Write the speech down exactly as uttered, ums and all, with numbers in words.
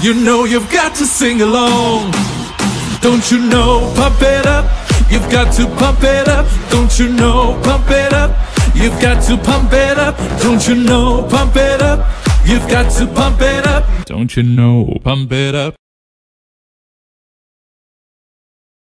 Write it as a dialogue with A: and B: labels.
A: You know you've got to sing along. Don't you know, pump it up. You've got to pump it up. Don't you know, pump it up. You've got to pump it up. Don't you know, pump it up. You've got to pump it up. Don't you know, pump it up.